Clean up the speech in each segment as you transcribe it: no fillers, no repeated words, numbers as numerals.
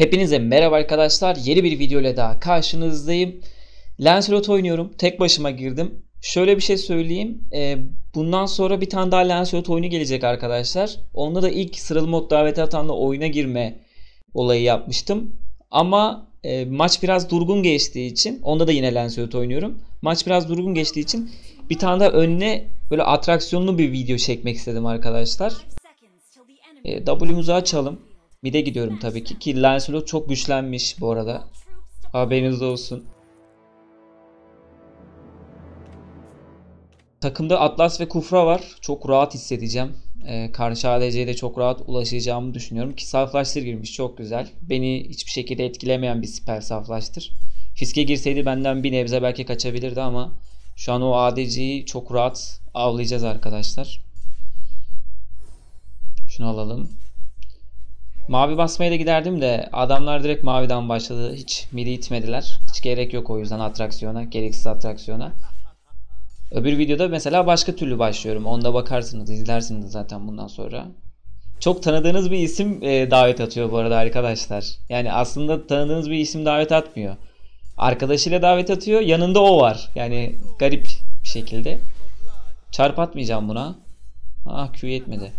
Hepinize merhaba arkadaşlar. Yeni bir video ile daha karşınızdayım. Lancelot oynuyorum. Tek başıma girdim. Şöyle bir şey söyleyeyim. Bundan sonra bir tane daha Lancelot oyunu gelecek arkadaşlar. Onda da ilk sıralı mod daveti atanla oyuna girme olayı yapmıştım. Ama maç biraz durgun geçtiği için, onda da yine Lancelot oynuyorum. Maç biraz durgun geçtiği için bir tane daha önüne böyle atraksiyonlu bir video çekmek istedim arkadaşlar. W'muzu açalım. Mid'e gidiyorum tabii ki Lancelot çok güçlenmiş bu arada. Haberiniz olsun. Takımda Atlas ve Kufra var. Çok rahat hissedeceğim. Karşı ADC'ye de çok rahat ulaşacağımı düşünüyorum ki Saflaştır girmiş, çok güzel. Beni hiçbir şekilde etkilemeyen bir spell Saflaştır. Fiske girseydi benden bir nebze belki kaçabilirdi ama şu an o ADC'yi çok rahat avlayacağız arkadaşlar. Şunu alalım. Mavi basmaya da giderdim de adamlar direkt maviden başladı. Hiç midi itmediler. Hiç gerek yok o yüzden atraksiyona, gereksiz atraksiyona. Öbür videoda mesela başka türlü başlıyorum. Onda bakarsınız, izlersiniz zaten bundan sonra. Çok tanıdığınız bir isim davet atıyor bu arada arkadaşlar. Yani aslında tanıdığınız bir isim davet atmıyor. Arkadaşıyla davet atıyor, yanında o var. Yani garip bir şekilde. Çarp atmayacağım buna. Ah, Q yetmedi.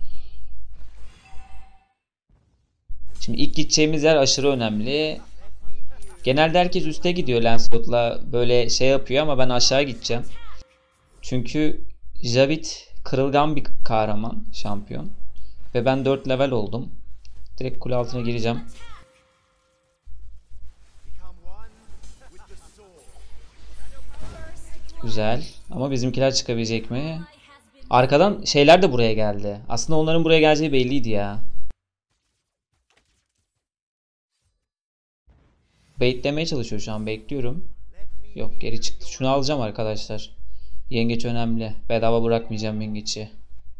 Şimdi ilk gideceğimiz yer aşırı önemli. Genelde herkes üste gidiyor Lancelot'la böyle şey yapıyor ama ben aşağı gideceğim. Çünkü Javit kırılgan bir kahraman, şampiyon. Ve ben 4 level oldum. Direkt kule altına gireceğim. Güzel. Ama bizimkiler çıkabilecek mi? Arkadan şeyler de buraya geldi. Aslında onların buraya geleceği belliydi ya. Baitlemeye çalışıyor şu an, bekliyorum. Yok, geri çıktı. Şunu alacağım arkadaşlar. Yengeç önemli. Bedava bırakmayacağım yengeci.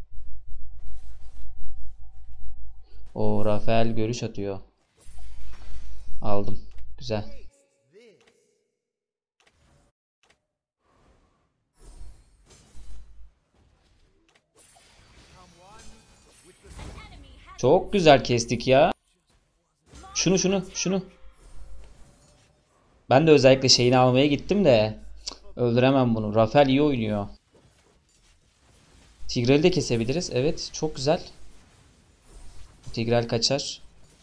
O Rafael görüş atıyor. Aldım. Güzel. Çok güzel kestik ya. Şunu. Ben de özellikle şeyini almaya gittim de öldüremem bunu. Rafael iyi oynuyor. Tigrel'i de kesebiliriz. Evet, çok güzel. Tigrel kaçar.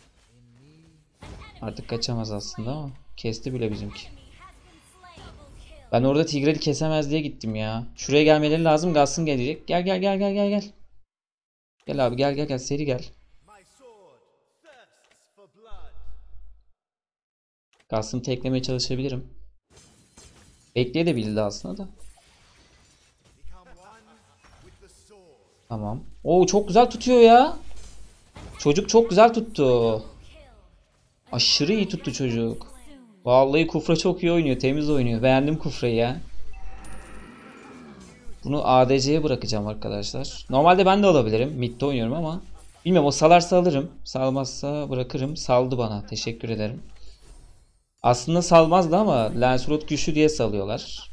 Artık kaçamaz aslında ama kesti bile bizimki. Ben orada Tigrel'i kesemez diye gittim ya. Şuraya gelmeleri lazım. Gass'ın gelecek. Gel. Gel abi, gel seri gel. Gass'ını teklemeye çalışabilirim. Bekleyebilirdi aslında da. Tamam. Oo, çok güzel tutuyor ya. Çocuk çok güzel tuttu. Aşırı iyi tuttu çocuk. Vallahi Kufra çok iyi oynuyor. Temiz oynuyor. Beğendim Kufra'yı ya. Bunu ADC'ye bırakacağım arkadaşlar. Normalde ben de alabilirim. Mid'de oynuyorum ama. Bilmiyorum, o salarsa alırım. Salmazsa bırakırım. Saldı bana. Teşekkür ederim. Aslında salmazdı ama Lancelot güçlü diye salıyorlar.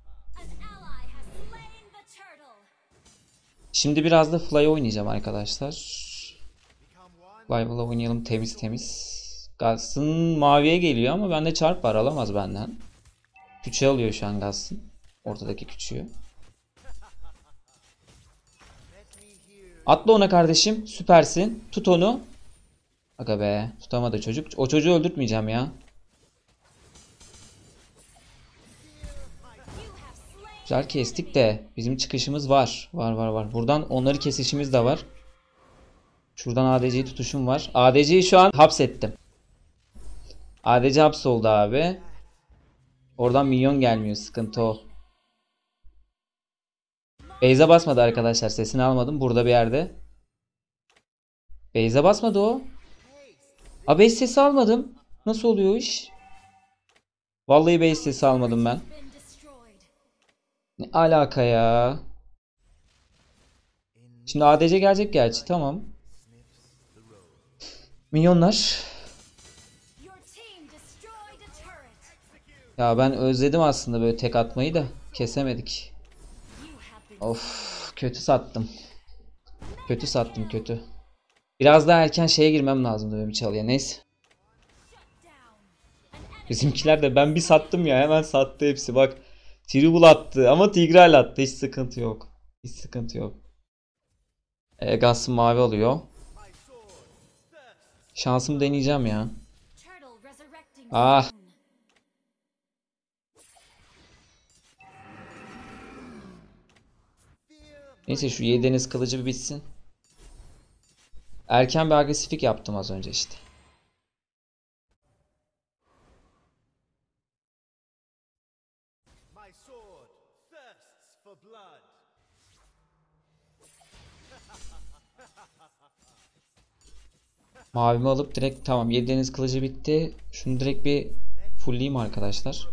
Şimdi biraz da Fly oynayacağım arkadaşlar. Fly'la oynayalım temiz. Gass'ın maviye geliyor ama bende çarp var, alamaz benden. Küçüğü alıyor şu an Gass'ın. Ortadaki küçüğü. Atla ona kardeşim. Süpersin. Tut onu. Aga be. Tutamadı çocuk. O çocuğu öldürtmeyeceğim ya. Güzel kestik de bizim çıkışımız var. Var. Buradan onları kesişimiz de var. Şuradan ADC'yi tutuşum var. ADC'yi şu an hapsettim. ADC hapsoldu abi. Oradan minyon gelmiyor. Sıkıntı o. Base'e basmadı arkadaşlar. Sesini almadım. Burada bir yerde. Base'e basmadı o. Base sesi almadım. Nasıl oluyor o iş? Vallahi base sesi almadım ben. Ne alaka ya? Şimdi ADC gelecek gerçi. Tamam. Minyonlar. Ya ben özledim aslında böyle tek atmayı da kesemedik. Of, kötü sattım. Kötü. Biraz daha erken şeye girmem lazımdı benim çalıya. Neyse. Bizimkiler de ben bir sattım ya, hemen sattı hepsi. Bak, Tribble attı ama Tigreal attı. Hiç sıkıntı yok. Hiç sıkıntı yok. Gauss'ın mavi alıyor. Şansımı deneyeceğim ya. Ah. Neyse şu Yedeniz kılıcı bir bitsin. Erken bir agresiflik yaptım az önce işte. Mavimi alıp direkt tamam, Yedeniz kılıcı bitti. Şunu direkt bir fullleyeyim arkadaşlar.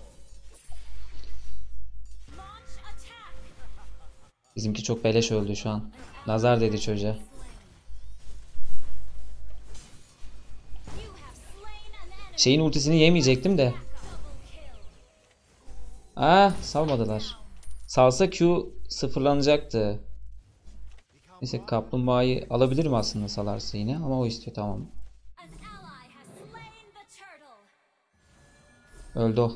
Bizimki çok beleş öldü şu an. Nazar dedi çocuğa. Şeyin ultisini yemeyecektim de. Salmadılar. Salsa Q sıfırlanacaktı. Neyse kaplumbağayı alabilirim aslında salarsa yine, ama o istiyor, tamam. Öldü o.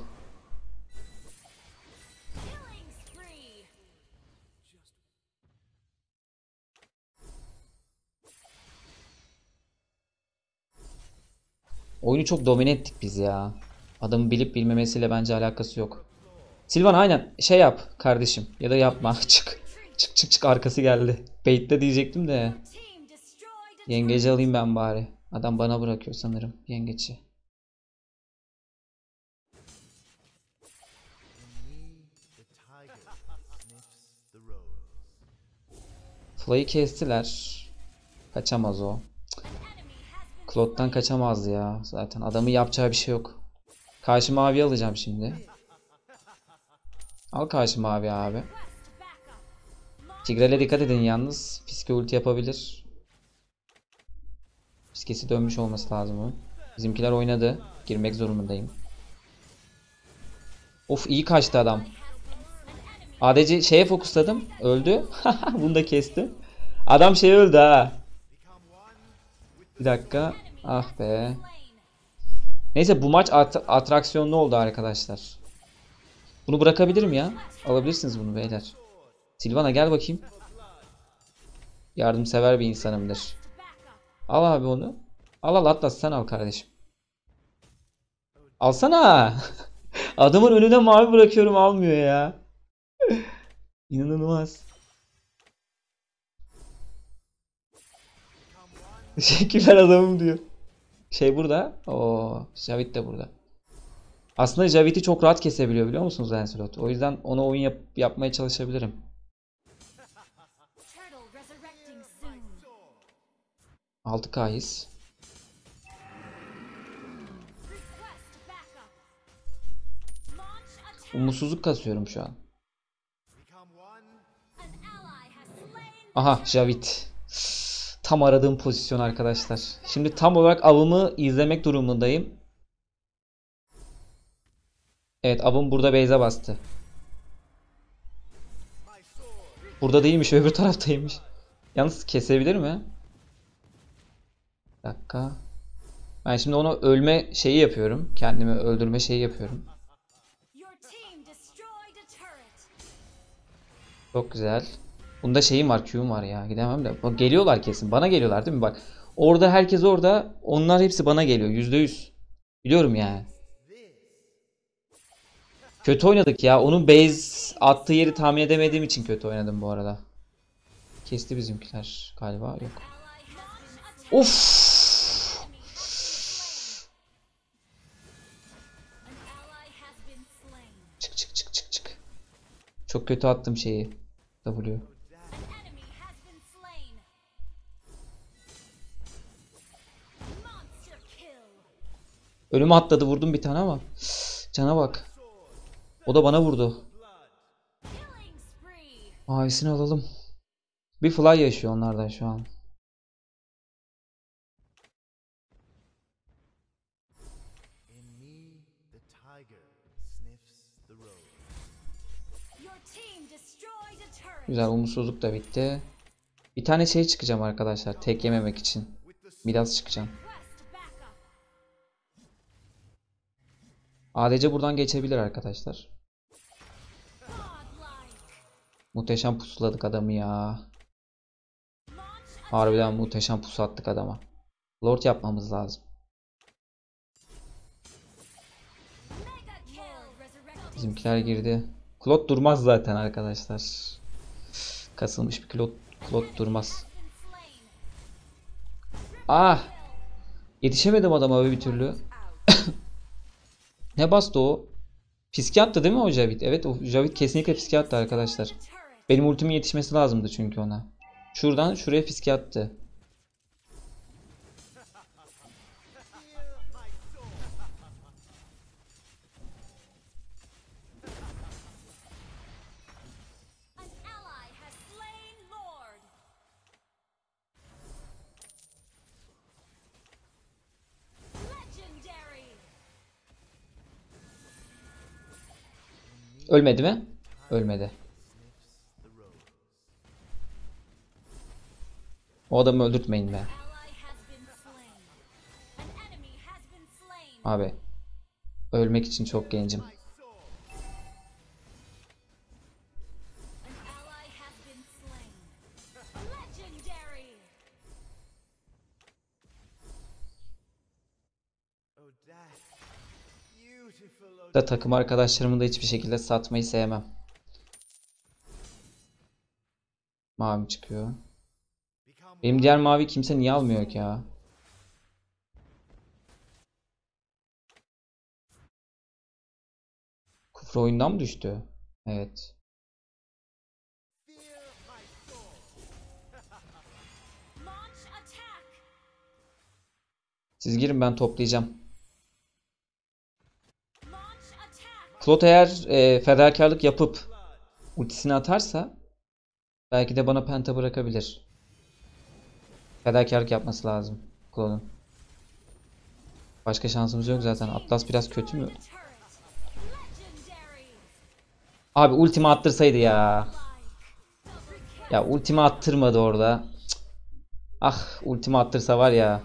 Oyunu çok domine ettik biz ya. Adamın bilip bilmemesiyle bence alakası yok. Silvan aynen şey yap kardeşim, ya da yapma. Çık. Çık çık çık, arkası geldi. Bait'le diyecektim de. Yengeci alayım ben bari. Adam bana bırakıyor sanırım yengeci. Fly'ı kestiler. Kaçamaz o. Claude'dan kaçamaz ya. Zaten adamın yapacağı bir şey yok. Karşı mavi alacağım şimdi. Al karşı mavi abi. Tigrel'e dikkat edin yalnız. Fiske ulti yapabilir. Fiskesi dönmüş olması lazım o. Bizimkiler oynadı. Girmek zorundayım. Of, iyi kaçtı adam. ADC şeye fokusladım. Öldü. Bunu da kestim. Adam şey öldü ha. Bir dakika. Ah be. Neyse bu maç atraksiyonlu oldu arkadaşlar. Bunu bırakabilirim ya. Alabilirsiniz bunu beyler. Silvana gel bakayım. Yardımsever bir insanımdır. Al abi onu. Al Atlas, sen al kardeşim. Alsana. Adamın önüne mavi bırakıyorum, almıyor ya. İnanılmaz. Teşekkürler adamım diyor. Şey burada. Oo, Javit de burada. Aslında Javit'i çok rahat kesebiliyor, biliyor musunuz Lancelot? O yüzden ona oyun yapmaya çalışabilirim. 6K'yiz. Umutsuzluk kasıyorum şu an. Aha, Javit. Tam aradığım pozisyon arkadaşlar. Şimdi tam olarak avımı izlemek durumundayım. Evet, avım burada base'e bastı. Burada değilmiş, öbür taraftaymış. Yalnız kesebilir mi? Bir dakika. Ben şimdi onu ölme şeyi yapıyorum. Kendimi öldürme şeyi yapıyorum. Çok güzel. Bunda şeyim var, Q'um var ya. Gidemem de. Bak, geliyorlar kesin. Bana geliyorlar değil mi? Bak. Orada herkes orada. Onlar hepsi bana geliyor. %100. Biliyorum yani. Kötü oynadık ya. Onun base attığı yeri tahmin edemediğim için kötü oynadım bu arada. Kesti bizimkiler galiba. Yok. Of. Çık çık çık çık çık. Çok kötü attım şeyi. W. Önüme atladı, vurdum bir tane ama. Cana bak. O da bana vurdu. Mavisini alalım. Bir fly yaşıyor onlardan şu an. Güzel, umutsuzluk da bitti. Bir tane şey çıkacağım arkadaşlar, tek yememek için. Biraz çıkacağım. ADC buradan geçebilir arkadaşlar. Muhteşem pusuladık adamı ya. Harbiden muhteşem pusu attık adama. Lord yapmamız lazım. Bizimkiler girdi. Claude durmaz zaten arkadaşlar. Kasılmış bir Claude durmaz. Ah! Yetişemedim adama bir türlü. Ne bastı o? Fiske attı değil mi o Javid? Evet, o Javid kesinlikle fiske attı arkadaşlar. Benim ultimin yetişmesi lazımdı çünkü ona. Şuradan şuraya fiske attı. Ölmedi mi? Ölmedi. O adamı öldürtmeyin be. Abi. Ölmek için çok gencim. Da takım arkadaşlarımı da hiçbir şekilde satmayı sevmem. Mavi çıkıyor. Benim diğer mavi kimse niye almıyor ki ya? Kufra oyundan mı düştü? Evet. Siz girin, ben toplayacağım. Claude eğer fedakarlık yapıp ultisini atarsa belki de bana penta bırakabilir. Fedakarlık yapması lazım Claude'un. Başka şansımız yok zaten. Atlas biraz kötü mü? Abi ultimi attırsaydı ya. Ya ultimi attırmadı orada. Cık. Ah, ultimi attırsa var ya.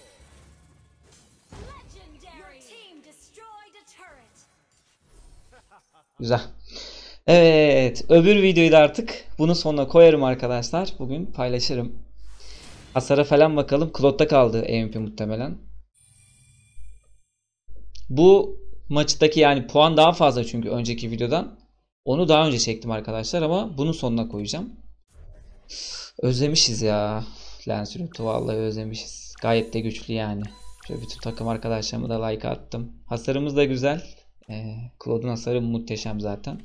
Güzel. Evet, öbür videoyu da artık bunun sonuna koyarım arkadaşlar. Bugün paylaşırım. Hasara falan bakalım. Claude'da kaldı MVP muhtemelen. Bu maçtaki yani puan daha fazla çünkü önceki videodan. Onu daha önce çektim arkadaşlar ama bunun sonuna koyacağım. Özlemişiz ya. Lancelot'u vallahi özlemişiz. Gayet de güçlü yani. Şöyle bütün takım arkadaşlarıma da like attım. Hasarımız da güzel. Claude'un hasarı muhteşem zaten.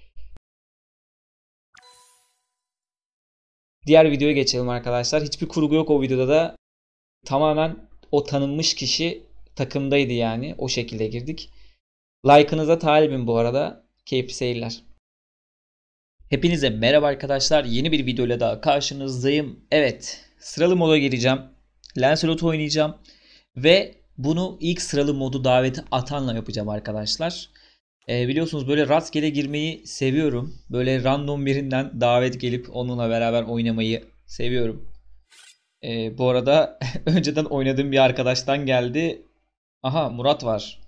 Diğer videoya geçelim arkadaşlar. Hiçbir kurgu yok o videoda da. Tamamen o tanınmış kişi takımdaydı yani. O şekilde girdik. Like'ınıza talibim bu arada. Keyifli seyirler. Hepinize merhaba arkadaşlar. Yeni bir videoyla daha karşınızdayım. Evet, sıralı moda gireceğim. Lancelot oynayacağım. Ve bunu ilk sıralı modu daveti atanla yapacağım arkadaşlar. Biliyorsunuz böyle rastgele girmeyi seviyorum. Böyle random birinden davet gelip onunla beraber oynamayı seviyorum. Bu arada önceden oynadığım bir arkadaştan geldi. Aha, Murat var.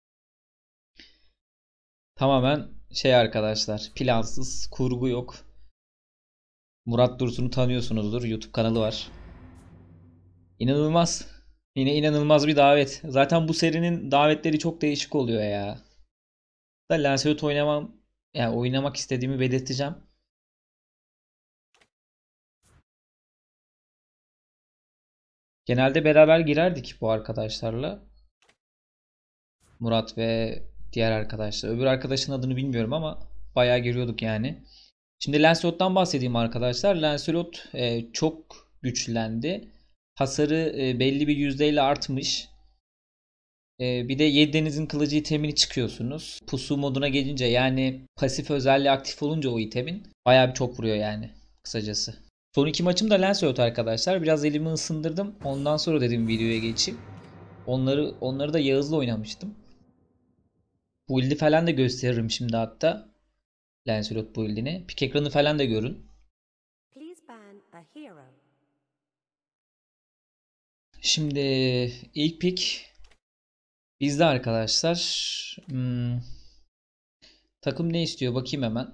Tamamen şey arkadaşlar, plansız, kurgu yok. Murat Dursun'u tanıyorsunuzdur. YouTube kanalı var. İnanılmaz. Yine inanılmaz bir davet. Zaten bu serinin davetleri çok değişik oluyor ya. Da Lancelot oynamam, yani oynamak istediğimi belirteceğim. Genelde beraber girerdik bu arkadaşlarla. Murat ve diğer arkadaşlar. Öbür arkadaşın adını bilmiyorum ama bayağı giriyorduk yani. Şimdi Lancelot'tan bahsedeyim arkadaşlar. Lancelot çok güçlendi. Hasarı belli bir yüzdeyle artmış. Bir de 7 denizin kılıcı itemini çıkıyorsunuz. Pusu moduna gelince yani pasif özelliği aktif olunca o itemin bayağı bir çok vuruyor yani kısacası. Son iki maçım da Lancelot arkadaşlar. Biraz elimi ısındırdım. Ondan sonra dedim videoya geçeyim. Onları da Yağız'la oynamıştım. Build'i falan da gösteririm şimdi hatta. Lancelot build'ini. Pik ekranı falan da görün. Şimdi ilk pick Bizde arkadaşlar takım ne istiyor bakayım hemen.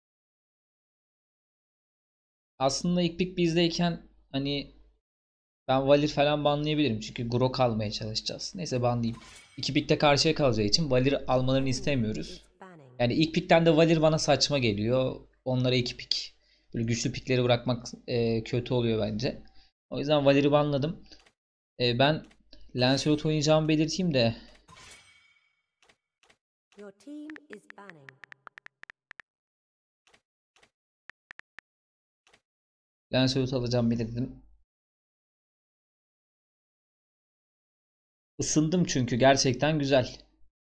Aslında ilk pick bizdeyken hani ben Valir falan banlayabilirim. Çünkü Grok almaya çalışacağız. Neyse banlayayım. İki pickte karşıya kalacağı için Valir almalarını istemiyoruz. Yani ilk pickten de Valir bana saçma geliyor. Onlara iki pick. Böyle güçlü pickleri bırakmak kötü oluyor bence. O yüzden Valir'i banladım. Ben Lancelot oynayacağımı belirteyim de. Lancelot alacağım belirttim. Isındım çünkü gerçekten güzel.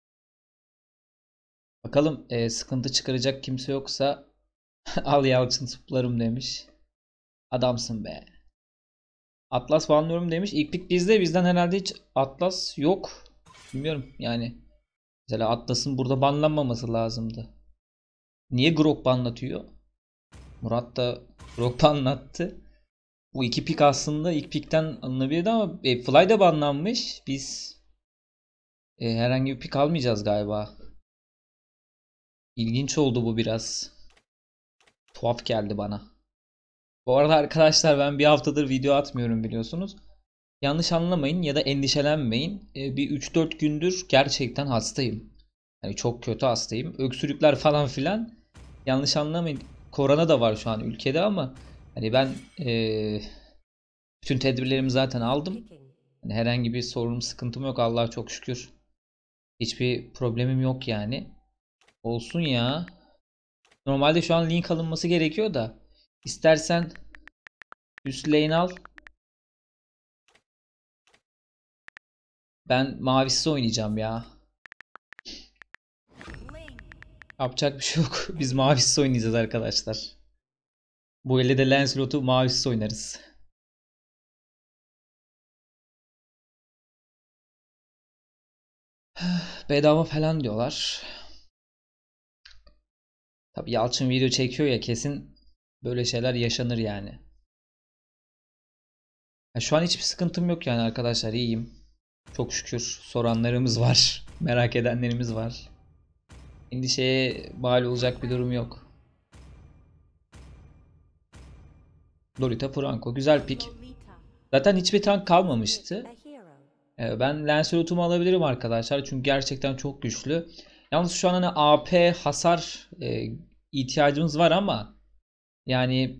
Bakalım sıkıntı çıkaracak kimse yoksa al Yalçın tıplarım demiş. Adamsın be. Atlas banlıyorum demiş. İlk pick bizde. Bizden herhalde hiç Atlas yok. Bilmiyorum yani. Mesela Atlas'ın burada banlanmaması lazımdı. Niye Grok banlatıyor? Murat da Grok banlattı. Bu iki pick aslında ilk pickten alınabilirdi ama Fly da banlanmış. Biz herhangi bir pick almayacağız galiba. İlginç oldu bu biraz. Tuhaf geldi bana. Bu arada arkadaşlar ben bir haftadır video atmıyorum biliyorsunuz. Yanlış anlamayın ya da endişelenmeyin. Bir 3-4 gündür gerçekten hastayım. Yani çok kötü hastayım. Öksürükler falan filan. Yanlış anlamayın. Korona da var şu an ülkede ama hani ben bütün tedbirlerimi zaten aldım. Hani herhangi bir sorunum, sıkıntım yok Allah'a çok şükür. Hiçbir problemim yok yani. Olsun ya. Normalde şu an link alınması gerekiyor da. İstersen üst lane al. Ben mavisiz oynayacağım ya. Yapacak bir şey yok. Biz mavisiz oynayacağız arkadaşlar. Bu elde de Lancelot'u mavisiz oynarız. Bedava falan diyorlar. Tabii Yalçın video çekiyor ya kesin böyle şeyler yaşanır yani. Şu an hiçbir sıkıntım yok yani arkadaşlar iyiyim. Çok şükür soranlarımız var. Merak edenlerimiz var. Endişeye mal olacak bir durum yok. Lolita Franco güzel pick. Zaten hiçbir tank kalmamıştı. Ben Lancelot'umu alabilirim arkadaşlar. Çünkü gerçekten çok güçlü. Yalnız şu an hani AP hasar ihtiyacımız var ama yani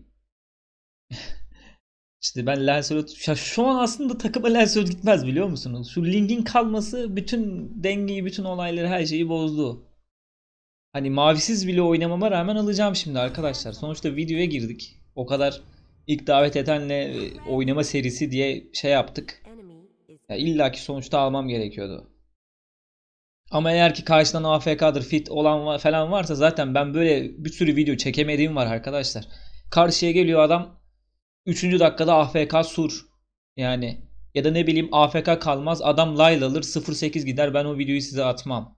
işte ben Lancelot şu an aslında takıma Lancelot gitmez biliyor musunuz? Şu Link'in kalması bütün dengeyi, bütün olayları, her şeyi bozdu. Hani mavisiz bile oynamama rağmen alacağım şimdi arkadaşlar. Sonuçta videoya girdik. O kadar ilk davet edenle oynama serisi diye şey yaptık. Ya illaki sonuçta almam gerekiyordu. Ama eğer ki karşıdan AFK'dır, fit olan falan varsa zaten ben böyle bir sürü video çekemediğim var arkadaşlar. Karşıya geliyor adam 3. dakikada AFK sur. Yani ya da ne bileyim AFK kalmaz adam Layla alır 0-8 gider ben o videoyu size atmam.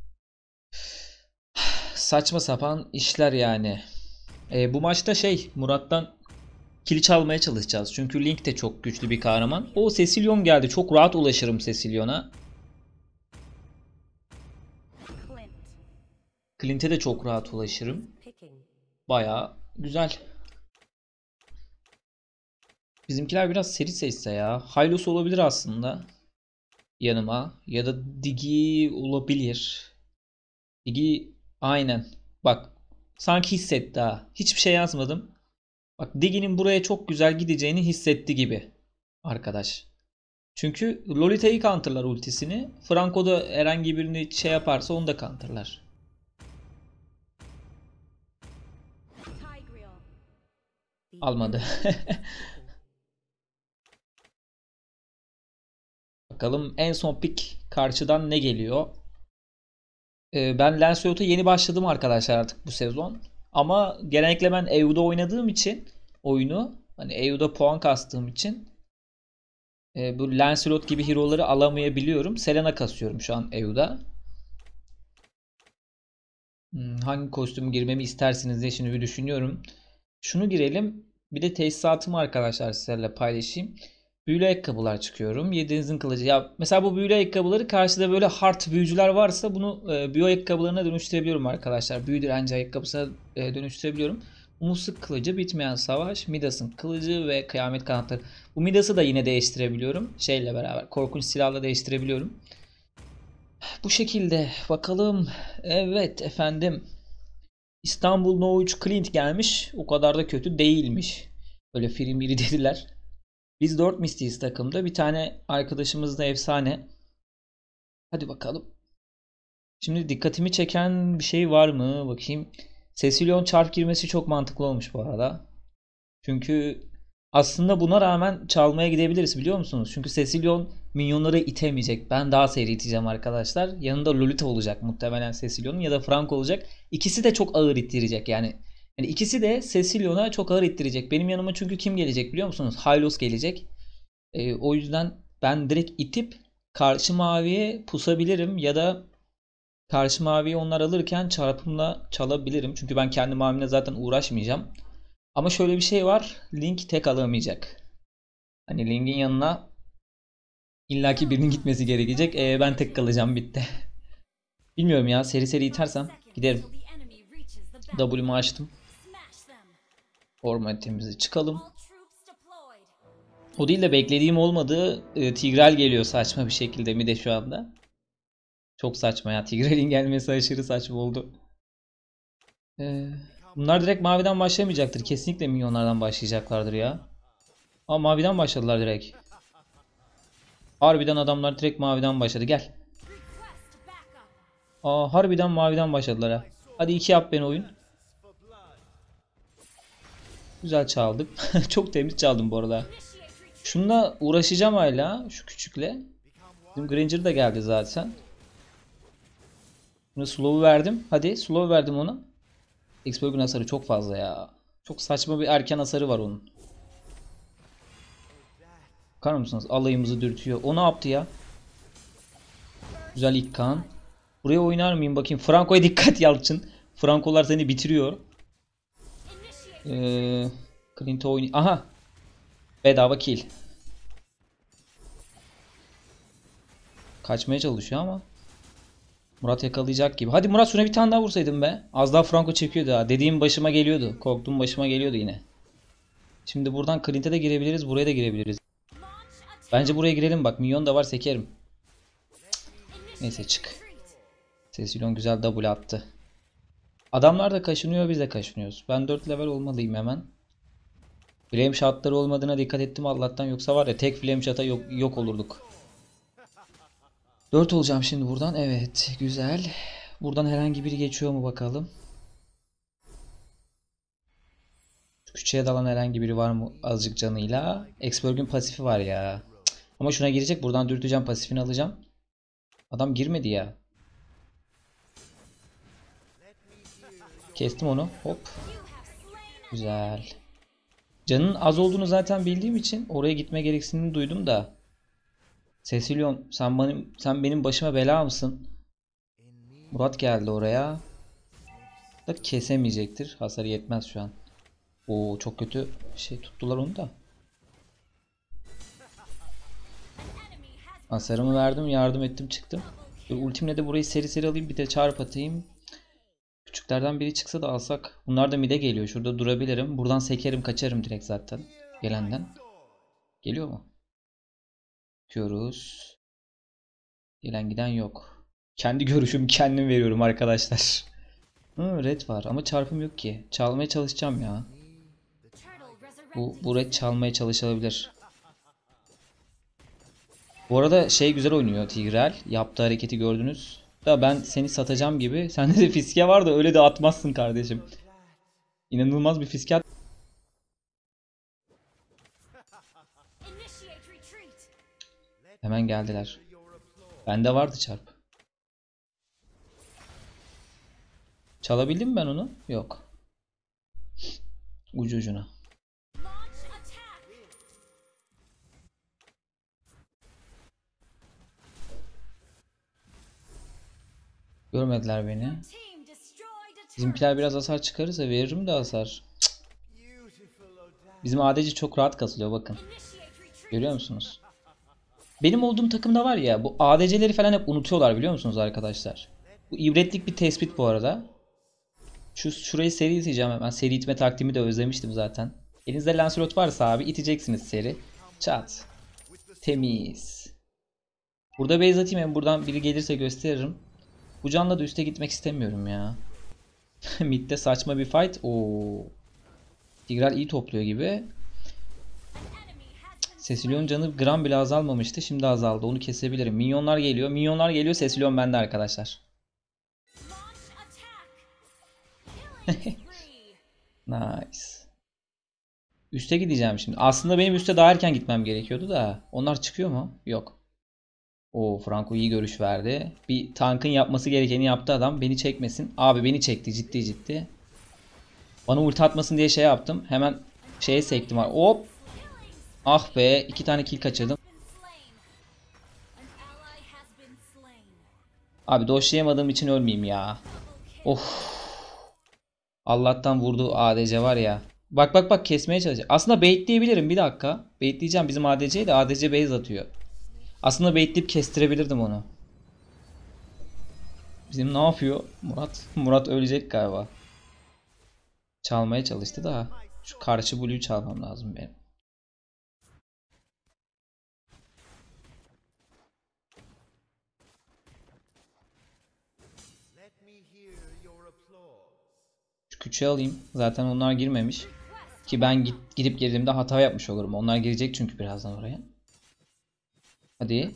Saçma sapan işler yani. Bu maçta Murat'tan kill çalmaya çalışacağız. Çünkü Link de çok güçlü bir kahraman. O Cecilion geldi. Çok rahat ulaşırım Cecilion'a. Clint'e de çok rahat ulaşırım. Baya güzel. Bizimkiler biraz seri seçse ya. Hylos olabilir aslında. Yanıma. Ya da Digi olabilir. Digi aynen. Bak sanki hissetti ha. Hiçbir şey yazmadım. Bak Digi'nin buraya çok güzel gideceğini hissetti gibi. Arkadaş. Çünkü Lolita'yı counterlar ultisini. Franco da herhangi birini şey yaparsa onu da counterlar. Almadı. Bakalım en son pick karşıdan ne geliyor? Ben Lancelot'a yeni başladım arkadaşlar artık bu sezon. Ama genellikle ben EU'da oynadığım için oyunu hani EU'da puan kastığım için bu Lancelot gibi hero'ları alamayabiliyorum. Selena kasıyorum şu an EU'da. Hangi kostümü girmemi istersiniz diye şimdi bir düşünüyorum. Şunu girelim. Bir de tesisatımı arkadaşlar sizlerle paylaşayım. Büyülü ayakkabılar çıkıyorum. Yediğinizin kılıcı. Ya mesela bu büyülü ayakkabıları karşıda böyle hard büyücüler varsa bunu büyü ayakkabılarına dönüştürebiliyorum arkadaşlar. Büyü direnci ayakkabısına dönüştürebiliyorum. Musluk kılıcı, bitmeyen savaş, Midas'ın kılıcı ve kıyamet kanatları. Bu Midas'ı da yine değiştirebiliyorum. Şeyle beraber korkunç silahla değiştirebiliyorum. Bu şekilde bakalım. Evet efendim. İstanbul No 3 Clint gelmiş. O kadar da kötü değilmiş. Böyle firimiri dediler. Biz 4 mistiyiz takımda. Bir tane arkadaşımız da efsane. Hadi bakalım. Şimdi dikkatimi çeken bir şey var mı? Bakayım. Cecilion çarp girmesi çok mantıklı olmuş bu arada. Çünkü aslında buna rağmen çalmaya gidebiliriz biliyor musunuz? Çünkü Cecilion minyonları itemeyecek. Ben daha seri iteceğim arkadaşlar. Yanında Lolita olacak muhtemelen Cecilion'un ya da Frank olacak. İkisi de çok ağır ittirecek yani ikisi de Cecilion'a çok ağır ittirecek. Benim yanıma çünkü kim gelecek biliyor musunuz? Hylos gelecek. O yüzden ben direkt itip karşı maviye pusabilirim ya da karşı maviyi onlar alırken çarpımla çalabilirim. Çünkü ben kendi mavimle zaten uğraşmayacağım. Ama şöyle bir şey var. Link tek alamayacak. Hani Link'in yanına illaki birinin gitmesi gerekecek. Ben tek kalacağım bitti. Bilmiyorum ya, seri seri itersem giderim. W'mu açtım. Formatimizi çıkalım. O değil de beklediğim olmadı. Tigreal geliyor saçma bir şekilde mi de şu anda. Çok saçma ya. Tigreal'in gelmesi aşırı saçma oldu. Bunlar direkt maviden başlamayacaktır. Kesinlikle minyonlardan başlayacaklardır ya. Ama maviden başladılar direkt. Harbiden adamlar direkt maviden başladı. Gel. Harbiden maviden başladılar ha. Hadi 2 yap beni oyun. Güzel çaldık. Çok temiz çaldım bu arada. Şununla uğraşacağım hala. Şu küçükle. Bizim Granger da geldi zaten. Şimdi slow'u verdim. Hadi slow verdim ona. X-Bug'un hasarı çok fazla ya. Çok saçma bir erken hasarı var onun. Bakar mısınız? Alayımızı dürtüyor. O ne yaptı ya? Güzel ilk kan. Buraya oynar mıyım bakayım. Franco'ya dikkat Yalçın. Franco'lar seni bitiriyor. Clint'e oynuyor. Aha. Bedava kill. Kaçmaya çalışıyor ama. Murat yakalayacak gibi. Hadi Murat, şuna bir tane daha vursaydım be. Az daha Franco çekiyordu ha. Dediğim başıma geliyordu. Korktuğum başıma geliyordu yine. Şimdi buradan Clint'e de girebiliriz. Buraya da girebiliriz. Bence buraya girelim bak. Minyon da var, sekerim. Neyse çık. Cecilion güzel double attı. Adamlar da kaşınıyor, biz de kaşınıyoruz. Ben 4 level olmalıyım hemen. Flame shot'ları olmadığına dikkat ettim Allah'tan, yoksa var ya tek flame shot'a yok olurduk. 4 olacağım şimdi buradan. Evet güzel. Buradan herhangi biri geçiyor mu bakalım. Küçüğe dalan herhangi biri var mı azıcık canıyla? Exburg'un pasifi var ya. Ama şuna girecek, buradan dürteceğim, pasifini alacağım. Adam girmedi ya. Kestim onu. Hop. Güzel. Canın az olduğunu zaten bildiğim için oraya gitme gereksinimini duydum da. Cecilion sen benim başıma bela mısın? Murat geldi oraya. Da kesemeyecektir. Hasarı yetmez şu an. Oo çok kötü şey tuttular onu da. Hasarımı verdim, yardım ettim, çıktım. Ultimle de burayı seri seri alayım, bir de çarp atayım. Küçüklerden biri çıksa da alsak. Bunlar da mid'e geliyor. Şurada durabilirim. Buradan sekerim, kaçarım direkt zaten. Gelenden. Geliyor mu? Bakıyoruz. Gelen giden yok. Kendi görüşümü kendim veriyorum arkadaşlar. Red var ama çarpım yok ki. Çalmaya çalışacağım ya. Bu red çalmaya çalışılabilir. Bu arada şey güzel oynuyor Tigreal. Yaptığı hareketi gördünüz. Da ben seni satacağım gibi. Sende de fiske var da öyle de atmazsın kardeşim. İnanılmaz bir fiske at. Hemen geldiler. Bende vardı çarp. Çalabildim mi ben onu? Yok. Ucu ucuna. Görmediler beni. Bizimkiler biraz hasar çıkarırsa veririm de hasar. Cık. Bizim ADC çok rahat kasılıyor bakın. Görüyor musunuz? Benim olduğum takımda var ya, bu ADC'leri falan hep unutuyorlar biliyor musunuz arkadaşlar? Bu ibretlik bir tespit bu arada. Şurayı seri iteceğim hemen. Seri itme taktiğimi de özlemiştim zaten. Elinizde Lancelot varsa abi iteceksiniz seri. Çat. Temiz. Burada base atayım, hem buradan biri gelirse gösteririm. Bu canla da üste gitmek istemiyorum ya. Mid'de saçma bir fight. Oo. Tigreal iyi topluyor gibi. Cecilion'un canı gram bile azalmamıştı. Şimdi azaldı. Onu kesebilirim. Minyonlar geliyor. Minyonlar geliyor. Cecilion bende arkadaşlar. Nice. Üste gideceğim şimdi. Aslında benim üste daha erken gitmem gerekiyordu da. Onlar çıkıyor mu? Yok. O Franco iyi görüş verdi. Bir tankın yapması gerekeni yaptı adam. Beni çekmesin. Abi beni çekti ciddi ciddi. Bana ulti atmasın diye şey yaptım. Hemen şeye sektim. Hop. Ah be. 2 tane kill kaçırdım. Abi doşlayamadığım için ölmeyeyim ya. Of. Allah'tan vurdu ADC var ya. Bak bak bak, kesmeye çalışacak. Aslında baitleyebilirim, bir dakika. Baitleyeceğim bizim ADC'yi de, ADC base atıyor. Aslında baitleyip kestirebilirdim onu. Bizim ne yapıyor Murat? Murat ölecek galiba. Çalmaya çalıştı da. Şu karşı blue'yu çalmam lazım benim. Şu küçüğü alayım. Zaten onlar girmemiş. Ki ben gidip girdiğimde hata yapmış olurum. Onlar girecek çünkü birazdan oraya. Hadi.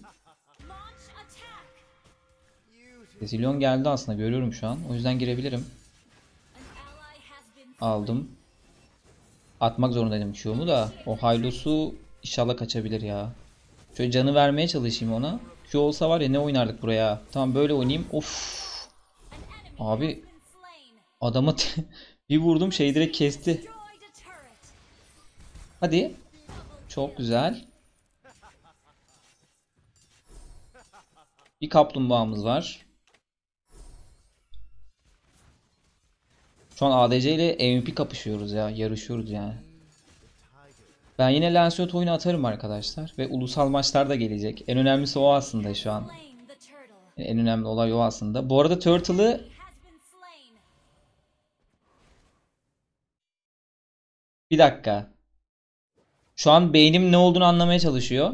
Cecilion geldi aslında, görüyorum şu an. O yüzden girebilirim. Aldım. Atmak zorundaydım Q'mu da. O Hylus'u inşallah kaçabilir ya. Şöyle canı vermeye çalışayım ona. Q olsa var ya ne oynardık buraya. Tamam böyle oynayayım. Of. Abi. Adama bir vurdum, şey direkt kesti. Hadi. Çok güzel. Bir kaplumbağamız var. Şu an ADC ile MVP kapışıyoruz ya. Yarışıyoruz yani. Ben yine Lancelot oyunu atarım arkadaşlar. Ve ulusal maçlar da gelecek. En önemlisi o aslında şu an. En önemli olay o aslında. Bu arada Turtle'ı... Bir dakika. Şu an beynim ne olduğunu anlamaya çalışıyor.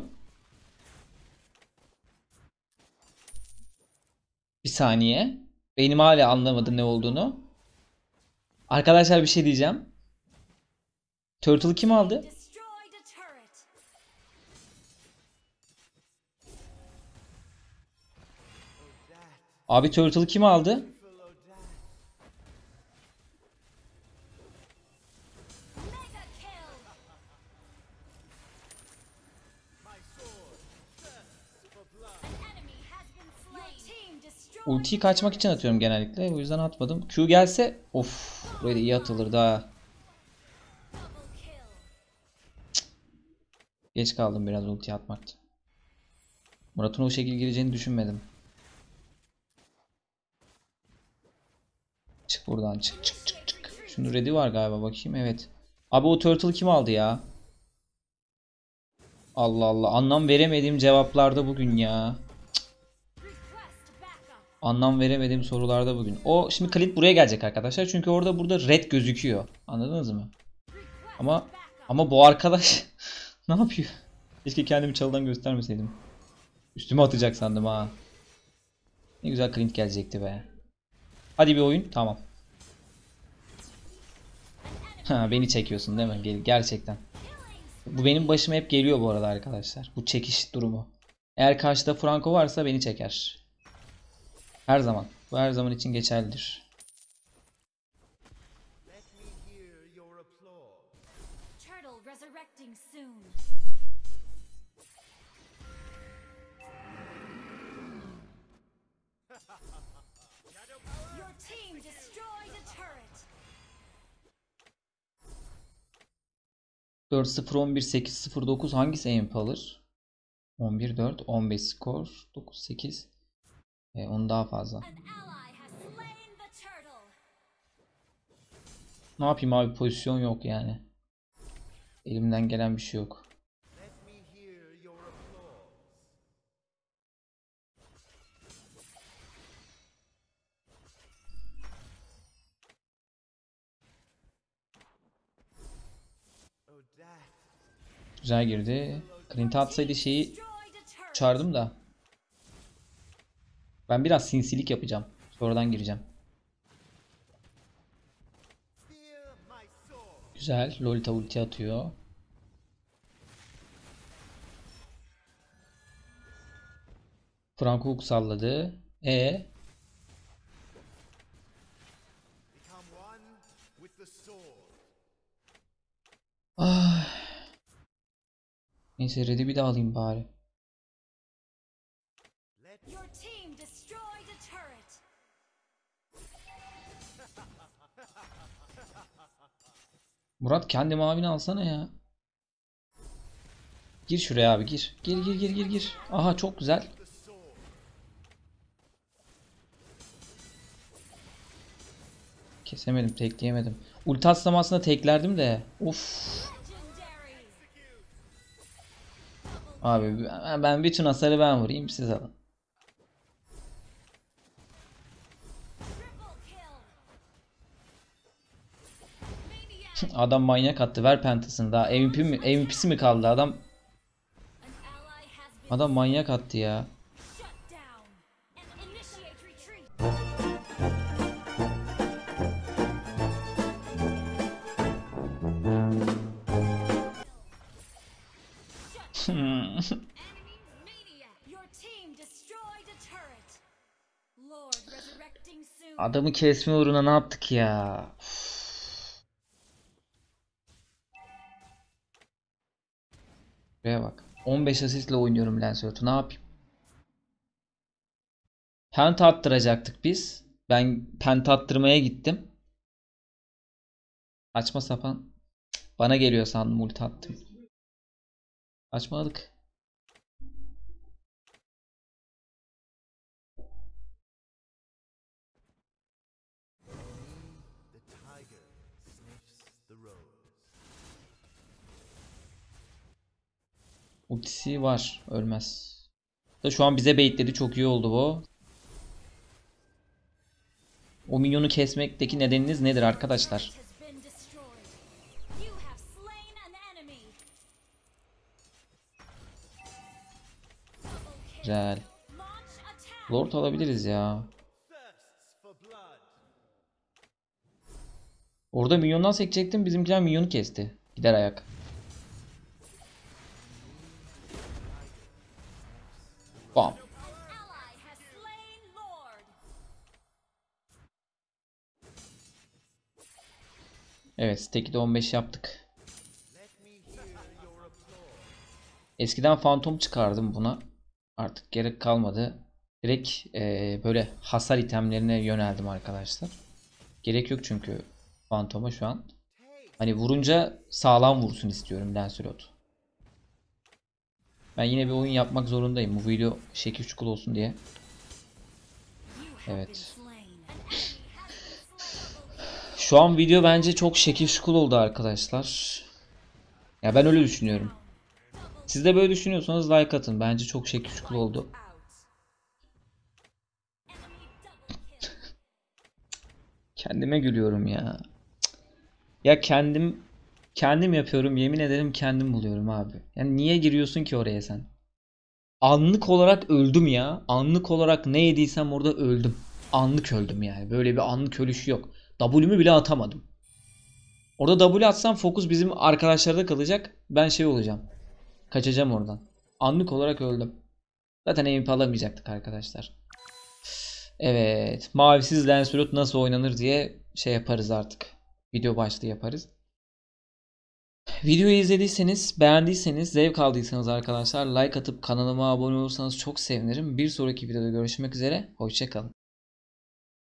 Bir saniye. Beynim hala anlamadı ne olduğunu. Arkadaşlar bir şey diyeceğim. Turtle'ı kim aldı? Abi Turtle'ı kim aldı? Ultiyi kaçmak için atıyorum genellikle. O yüzden atmadım. Q gelse of, böyle iyi atılır daha. Geç kaldım biraz ulti atmakta. Murat'ın o şekilde gireceğini düşünmedim. Çık buradan, çık çık çık çık. Şunun ready var galiba, bakayım, evet. Abi o turtle kim aldı ya? Allah Allah, anlam veremediğim cevaplarda bugün ya. Anlam veremediğim sorularda bugün. O şimdi Clint buraya gelecek arkadaşlar. Çünkü burada red gözüküyor. Anladınız mı? Ama bu arkadaş ne yapıyor? Keşke kendimi çalıdan göstermeseydim. Üstüme atacak sandım ha. Ne güzel Clint gelecekti be. Hadi bir oyun. Tamam. Ha, beni çekiyorsun değil mi? Gerçekten. Bu benim başıma hep geliyor bu arada arkadaşlar. Bu çekiş durumu. Eğer karşıda Franco varsa beni çeker. Her zaman. Bu her zaman için geçerlidir. Your team destroyed a turret. 4-0-11-8-0-9 hangisi aimp alır? 11-4, 15 skor, 9-8. Onu daha fazla. An ally has slain the turtle. Ne yapayım abi, pozisyon yok yani. Elimden gelen bir şey yok. Güzel girdi. Clint atsaydı şeyi Destroyed a turret. çağırdım da. Ben biraz sinsilik yapacağım. Sonradan gireceğim. Güzel. Lolita ulti atıyor. Franco hook salladı. Ah. Neyse red'i bir daha alayım bari. Your team destroyed a turret. Murat kendi mavini alsana ya. Gir şuraya abi gir. Gir gir gir gir gir. Aha çok güzel. Kesemedim, tekleyemedim. Ulti atsam aslında teklerdim de. Uf. Legendary. Abi ben bütün hasarı ben vurayım siz alın. Triple kill. Maniac. Adam manyak attı. Ver pentasını daha. MVP'si mi kaldı adam? An ally has been Adam manyak attı ya. shut down. And initiate retreat. Enemy maniac. Your team destroyed a turret. Lord resurrecting soon. Adamı kesme uğruna ne yaptık ya? Buraya bak. 15 asistle oynuyorum Lancelot'u. Ne yapayım? Penta attıracaktık biz. Ben penta attırmaya gittim. Açma sapan. Bana geliyor sandım ulti attım. Açmadık. Ultisi var. Ölmez. Da şu an bize baitledi. Çok iyi oldu bu. O minyonu kesmekteki nedeniniz nedir arkadaşlar? Has been destroyed. You have slain an enemy. Double kill. Güzel. Launch attack. Lord alabiliriz ya. Orada minyondan sekecektim. Bizimkiler minyonu kesti. Gider ayak. Bam. An ally has slain Lord. Evet, stack'i de 15 yaptık. Eskiden Phantom çıkardım buna. Artık gerek kalmadı. Direkt böyle hasar itemlerine yöneldim arkadaşlar. Gerek yok çünkü Phantom'a şu an. Hani vurunca sağlam vursun istiyorum Lancelot. Ben yine bir oyun yapmak zorundayım. Bu video şekil şukul olsun diye. Evet. Slain. An enemy has been slain. Şu an video bence çok şekil şukul oldu arkadaşlar. Ya ben öyle düşünüyorum. Siz de böyle düşünüyorsanız like atın. Bence çok şekil şukul oldu. Out. Enemy double kill. Kendime gülüyorum ya. Ya kendim yapıyorum. Yemin ederim kendim buluyorum abi. Yani niye giriyorsun ki oraya sen? Anlık olarak öldüm ya. Anlık olarak ne yediysem orada öldüm. Anlık öldüm yani. Böyle bir anlık ölüş yok. W'mü bile atamadım. Orada W atsam fokus bizim arkadaşlarda kalacak. Ben şey olacağım. Kaçacağım oradan. Anlık olarak öldüm. Zaten MVP alamayacaktık arkadaşlar. Evet. Mavisiz Lancelot nasıl oynanır diye şey yaparız artık. Video başlığı yaparız. Videoyu izlediyseniz, beğendiyseniz, zevk aldıysanız arkadaşlar like atıp kanalıma abone olursanız çok sevinirim. Bir sonraki videoda görüşmek üzere. Hoşça kalın.